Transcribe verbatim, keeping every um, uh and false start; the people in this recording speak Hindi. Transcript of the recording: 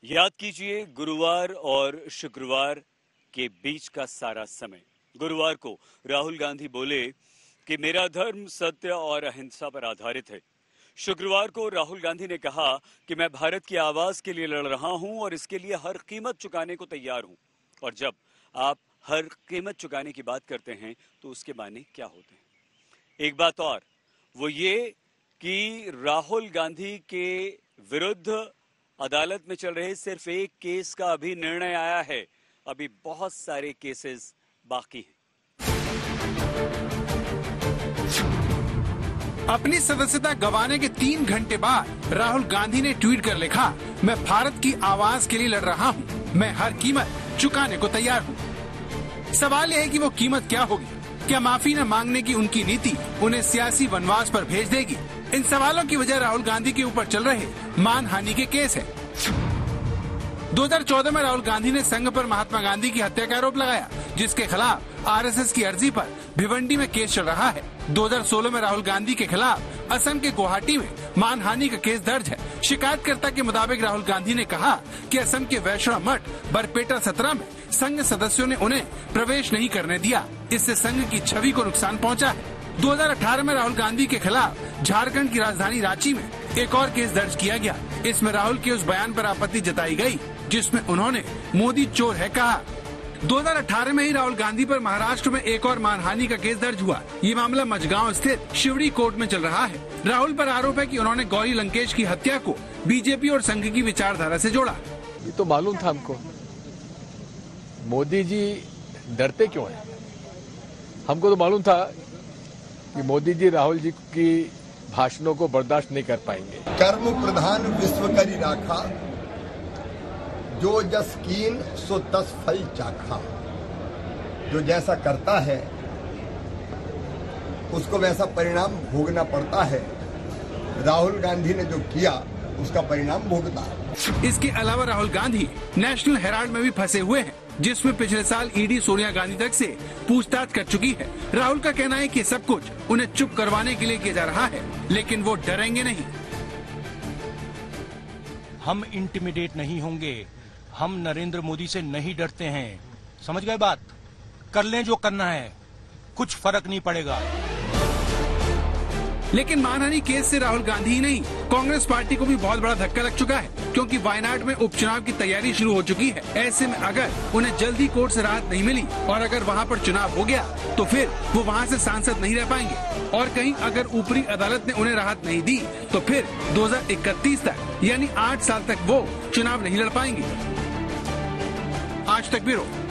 याद कीजिए गुरुवार और शुक्रवार के बीच का सारा समय। गुरुवार को राहुल गांधी बोले कि मेरा धर्म सत्य और अहिंसा पर आधारित है। शुक्रवार को राहुल गांधी ने कहा कि मैं भारत की आवाज के लिए लड़ रहा हूं और इसके लिए हर कीमत चुकाने को तैयार हूं। और जब आप हर कीमत चुकाने की बात करते हैं तो उसके माने क्या होते हैं? एक बात और, वो ये कि राहुल गांधी के विरुद्ध अदालत में चल रहे सिर्फ एक केस का अभी निर्णय आया है, अभी बहुत सारे केसेस बाकी हैं। अपनी सदस्यता गंवाने के तीन घंटे बाद राहुल गांधी ने ट्वीट कर लिखा, मैं भारत की आवाज के लिए लड़ रहा हूँ, मैं हर कीमत चुकाने को तैयार हूँ। सवाल यह है कि वो कीमत क्या होगी? क्या माफी न मांगने की उनकी नीति उन्हें सियासी वनवास पर भेज देगी? इन सवालों की वजह राहुल गांधी के ऊपर चल रहे मानहानि के केस है। दो हज़ार चौदह में राहुल गांधी ने संघ पर महात्मा गांधी की हत्या का आरोप लगाया, जिसके खिलाफ आरएसएस की अर्जी पर भिवंडी में केस चल रहा है। दो हज़ार सोलह में राहुल गांधी के खिलाफ असम के गुवाहाटी में मानहानि का केस दर्ज है। शिकायतकर्ता के मुताबिक राहुल गांधी ने कहा कि असम के वैष्णव मठ बरपेटा सत्रह में संघ सदस्यों ने उन्हें प्रवेश नहीं करने दिया, इससे संघ की छवि को नुकसान पहुंचा है। दो हज़ार अठारह में राहुल गांधी के खिलाफ झारखंड की राजधानी रांची में एक और केस दर्ज किया गया। इसमें राहुल के उस बयान पर आपत्ति जताई गई जिसमें उन्होंने मोदी चोर है कहा। दो हज़ार अठारह में ही राहुल गांधी पर महाराष्ट्र में एक और मानहानि का केस दर्ज हुआ। ये मामला मजगांव स्थित शिवड़ी कोर्ट में चल रहा है। राहुल पर आरोप है कि उन्होंने गौरी लंकेश की हत्या को बीजेपी और संघ की विचारधारा से जोड़ा। ये तो मालूम था हमको, मोदी जी डरते क्यों हैं? हमको तो मालूम था कि मोदी जी राहुल जी की भाषणों को बर्दाश्त नहीं कर पाएंगे। कर्म प्रधान विश्व करी राखा, जो जस कीन सो तस फल चाखा। जो जैसा करता है उसको वैसा परिणाम भोगना पड़ता है। राहुल गांधी ने जो किया उसका परिणाम भोगता है। इसके अलावा राहुल गांधी नेशनल हेराल्ड में भी फंसे हुए हैं, जिसमें पिछले साल ईडी सोनिया गांधी तक से पूछताछ कर चुकी है। राहुल का कहना है कि सब कुछ उन्हें चुप करवाने के लिए किया जा रहा है, लेकिन वो डरेंगे नहीं। हम इंटिमिडेट नहीं होंगे, हम नरेंद्र मोदी से नहीं डरते हैं। समझ गए बात? कर लें जो करना है, कुछ फर्क नहीं पड़ेगा। लेकिन मानहानि केस से राहुल गांधी ही नहीं, कांग्रेस पार्टी को भी बहुत बड़ा धक्का लग चुका है, क्योंकि वायनाड में उपचुनाव की तैयारी शुरू हो चुकी है। ऐसे में अगर उन्हें जल्दी कोर्ट से राहत नहीं मिली और अगर वहां पर चुनाव हो गया तो फिर वो वहां से सांसद नहीं रह पाएंगे। और कहीं अगर ऊपरी अदालत ने उन्हें राहत नहीं दी तो फिर दो हज़ार इकतीस तक यानी आठ साल तक वो चुनाव नहीं लड़ पाएंगे। आज तक ब्यूरो।